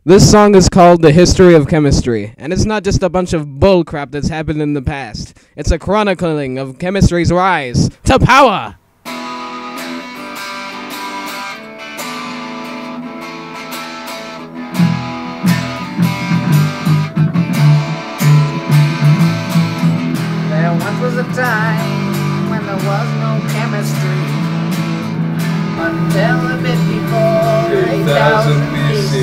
This song is called The History of Chemistry, and it's not just a bunch of bullcrap that's happened in the past. It's a chronicling of chemistry's rise to power! There once was a time when there was no chemistry, until a bit before 8,000 BC.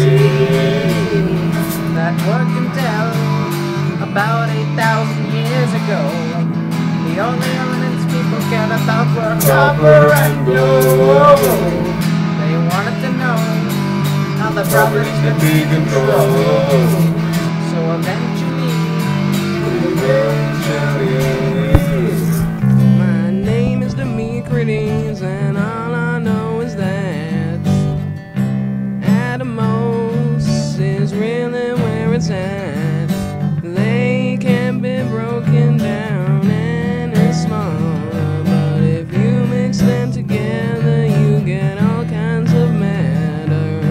That worked until about 8,000 years ago. The only elements people cared about were copper and gold. They wanted to know how the properties could be controlled. So eventually, My name is democritus, and all I know is that Atomos is really where it's at. They can be broken down and it's smaller, but if you mix them together, you get all kinds of matter.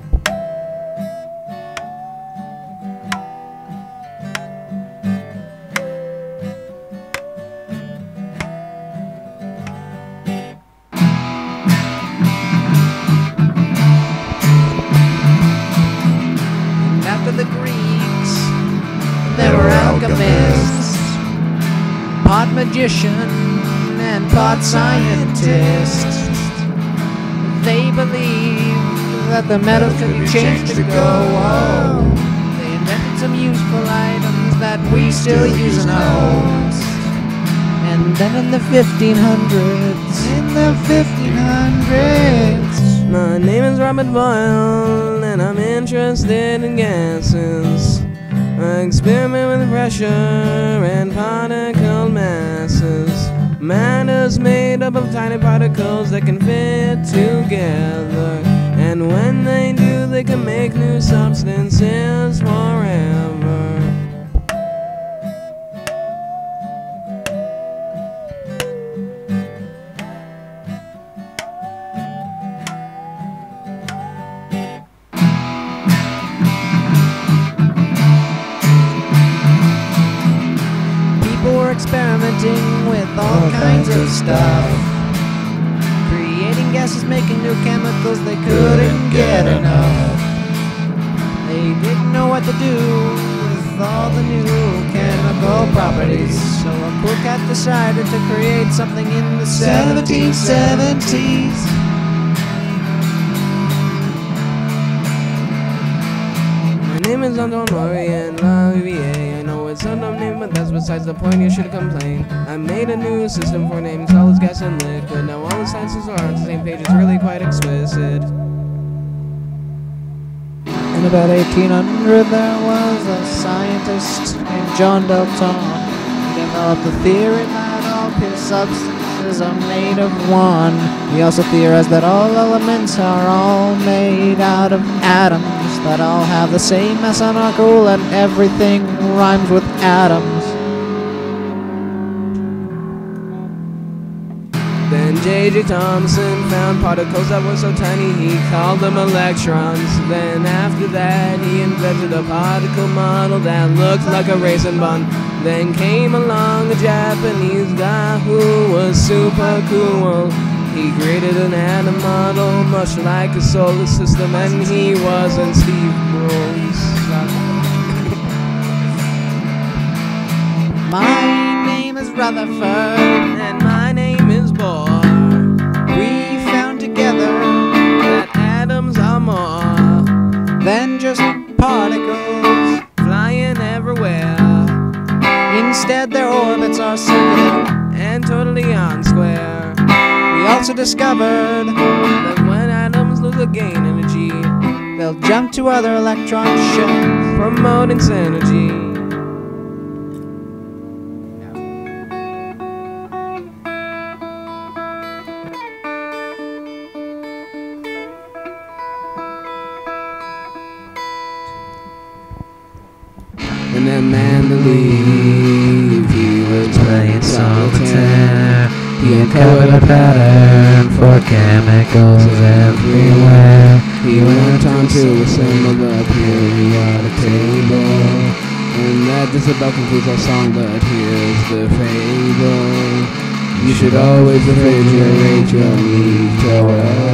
after the Greeks, there were alchemists, part magician and part scientist. They believed that the metals could be changed to gold. They invented some useful items that we still use in our homes. And then in the 1500s, My name is Robert Boyle, and I'm interested in gases. I experiment with pressure and particle masses. Matter's made up of tiny particles that can fit together, and when they do, they can make new substances forever. people were experimenting with all kinds of stuff, creating gases, making new chemicals. They couldn't get enough. They didn't know what to do with all the new chemical properties, so a cool cat decided to create something in the 1770s. My name is Atomos, I know it's a dumb name, but that's besides the point. You should complain. I made a new system for naming solids, gas, and liquid. Now all the sciences are on the same page. It's really quite exquisite. In about 1800, there was a scientist named John Dalton. He developed the theory that all pure substances are made of one. He also theorized that all elements are all made out of atoms that all have the same mass and are cool, and everything rhymes with atoms. Then J.J. Thomson found particles that were so tiny he called them electrons. Then after that he invented a particle model that looked like a raisin bun. Then came along a Japanese guy who was super cool. He created an atom model much like a solar system, and he wasn't Steve Brooks. My name is Rutherford, And my name is Bohr. we found together That atoms are more than just particles. flying everywhere, Instead, their orbits are circular. and totally on square. We also discovered That when atoms lose a gain energy, they'll jump to other electron shells. promoting synergy. And that man believed he was playing solitaire. He uncovered a pattern for chemicals everywhere. He went on to assemble the periodic table, and that just about concludes our song, but here's the fable. You should always refrigerate your meat, or else